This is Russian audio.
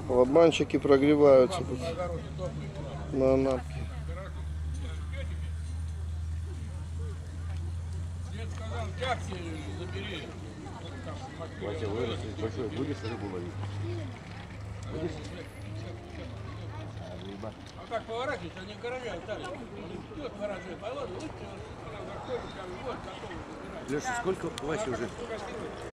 Лобанчики прогреваются тут на Анапке. Вася, вырастет большой, будешь рыбу ловить? Будешь? А как поворачивать, они короля так. Вот ворожей поворот, вот, Леша, сколько Вася уже?